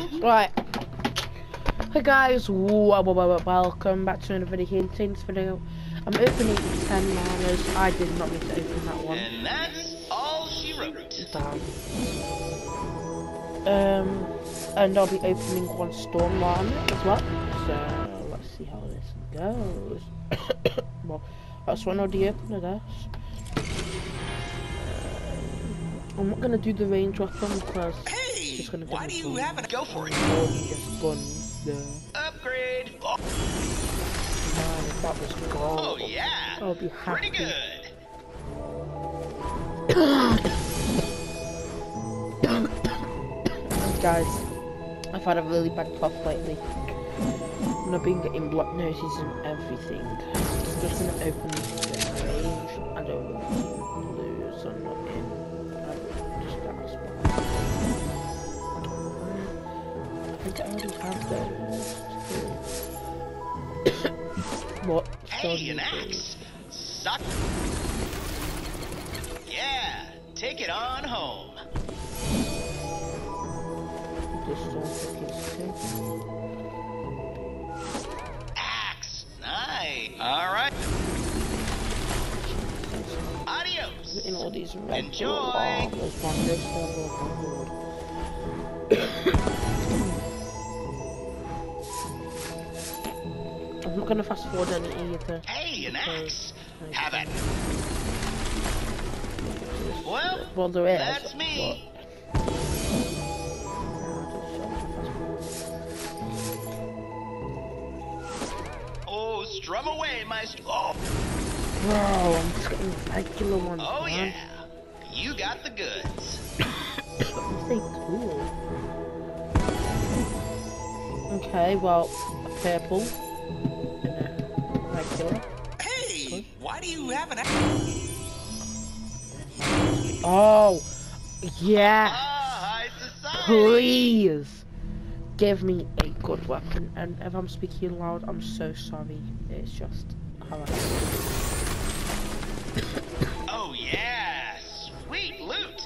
Right. Hey guys, welcome back to another video. In this video, I'm opening 10 miners. I did not need to open that one. And that's all she wrote. Damn. And I'll be opening one storm liner as well. So let's see how this goes. Well, that's one of the opener, guys. I'm not gonna do the range weapon because it's just gonna why do you have it? Go for it. More than just guns. Upgrade. Oh. Man, if that was gold, Oh yeah. I'll be happy. Pretty good. Guys, I've had a really bad cough lately. And I've been getting blocked noses and everything. I'm just gonna open this range. I don't want to lose or nothing. I'm just gonna spam. I think I already have those. What? Hey, an axe. Suck. Yeah, take it on home. Axe. Nice. All right. Adios. In all these red Enjoy. There's one this I'm not gonna fast forward any either. Hey, an axe. Have it. Well, there is. that's me. Oh, strum away, maestro. Oh. Bro, I'm just getting regular ones. Oh man. yeah, you got the goods. They cool. Okay, well, purple. Regular. Hey, why do you have an? Oh, yeah. High society. Please give me a good weapon. And if I'm speaking loud, I'm so sorry. It's just how I am. Oh yeah, sweet loot.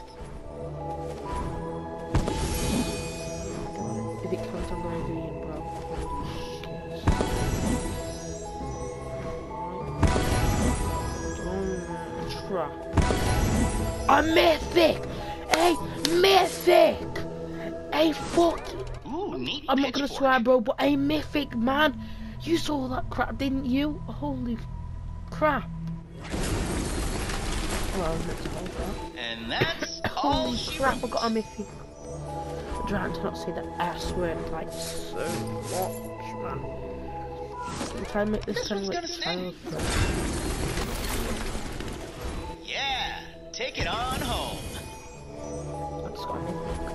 If it comes on my green, bro. Holy shit. A mythic! A mythic! A fucking... Ooh, neat. I'm not gonna swear, bro, but a mythic, man! You saw that crap, didn't you? Holy crap. Well, I was meant to hold that. And that's all Holy she crap, wrote. I got a mythic. I'm trying to not say the S word like so much, man. I'm trying to make this kind of like child. Yeah, take it on home. I just got a mythic.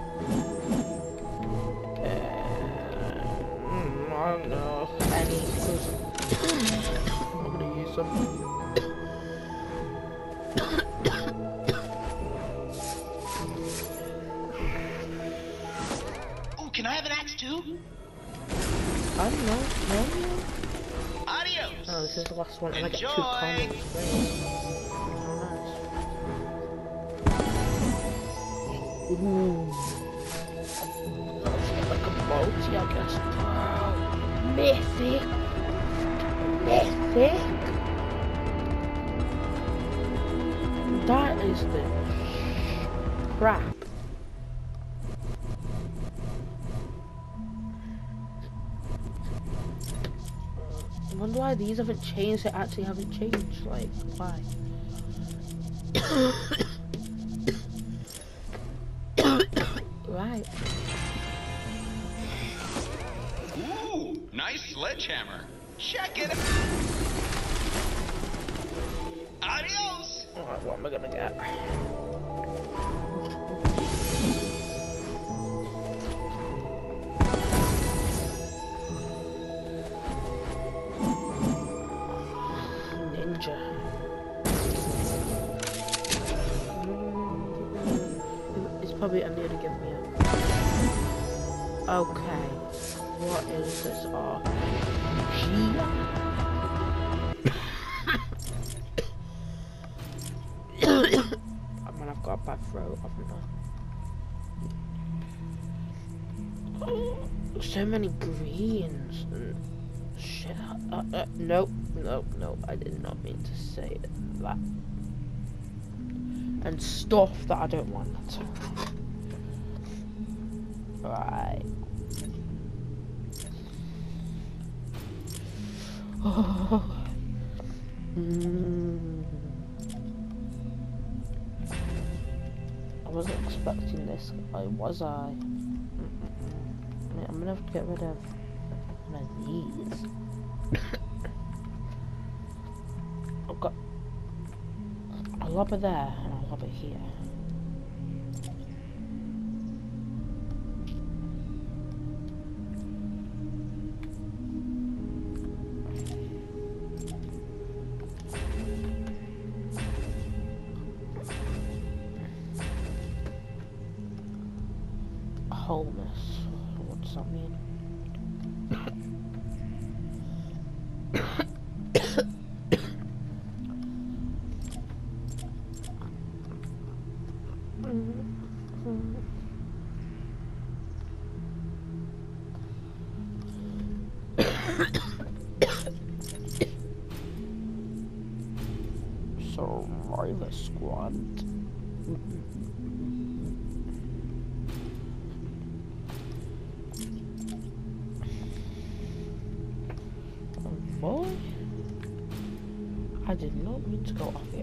I don't know. Any, because I'm not gonna use them. Ooh, can I have an axe too? I don't know. No. Adios. Oh, this is the last one, and I get 2 Enjoy. commons. Oh, nice. Ooh. That's like a multi, I guess. Oh, mythic. Mythic. That is the crap. I wonder why these haven't changed. They actually haven't changed. Like, why? Right. Ooh, nice sledgehammer. Check it. Adios. Alright, what am I gonna get? Ninja. It's probably only gonna give me a... Okay. What is this? I mean, I've got a bad throat, haven't I? So many greens and shit. No, I did not mean to say that. And stuff that I don't want. Right. I wasn't expecting this, was I? I'm gonna have to get rid of one of these. I've got a lobber there and a lobber here. Wholeness. What does that mean? Survivor Squad. Boy, I did not mean to go off it.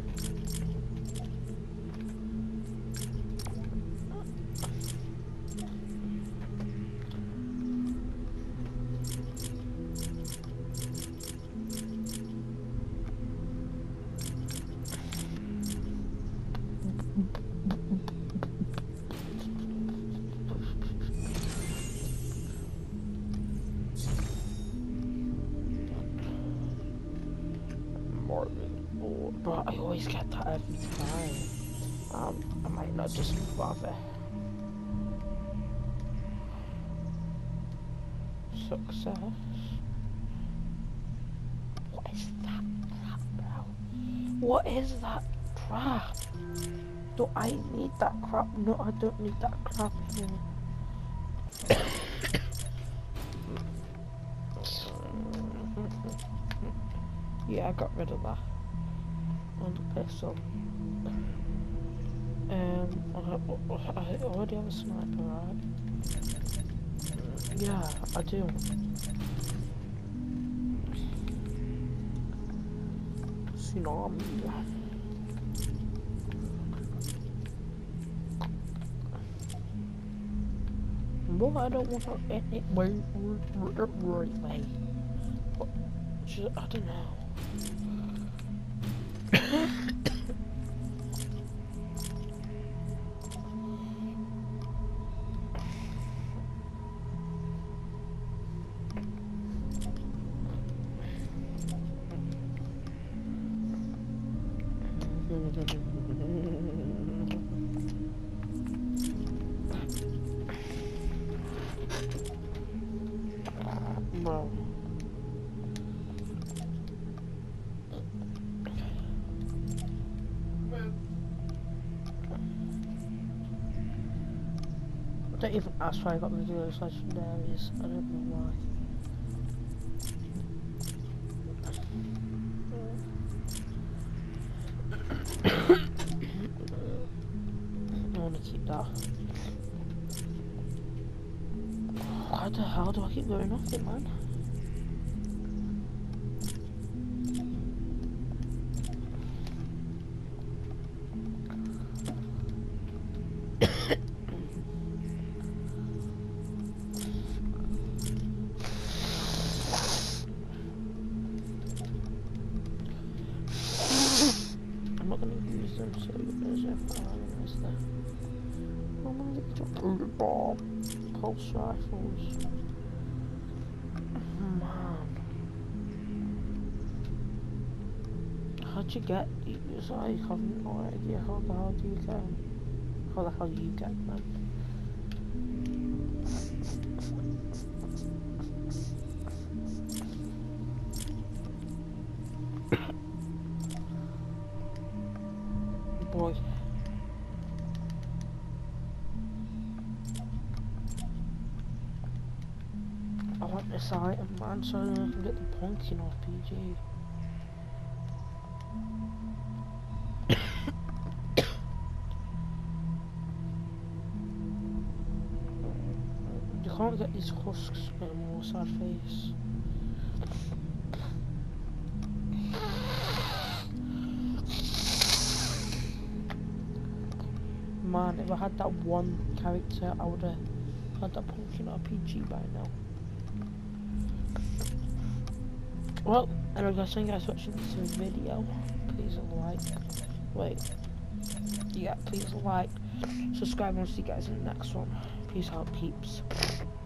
But I always get that every time. I might not just bother. Success. What is that crap, bro? What is that crap? Do I need that crap? No, I don't need that crap here. Yeah, I got rid of that. And the pistol. I already have a sniper, right? Yeah, I do. Tsunami. But I don't want to end it right way. But just, I don't know. Bro. Don't even ask why I got rid of those legendaries. I don't know why. I want to keep that. Why the hell do I keep going off it, man? I'm not going to use them, so there's no fire is there. I'm going to get the bomb. Pulse rifles. Man. How'd you get these? I have no idea how the hell do you get them? How the hell do you get them? Boy. want this item, man, so I can get the pumpkin RPG. You can't get these husks anymore, sad face. Man, if I had that one character, I would have had that pumpkin RPG by now. Well, anyway guys, thank you guys for watching this video. Please like, wait, yeah, please like, subscribe, and I'll see you guys in the next one. Peace out, peeps.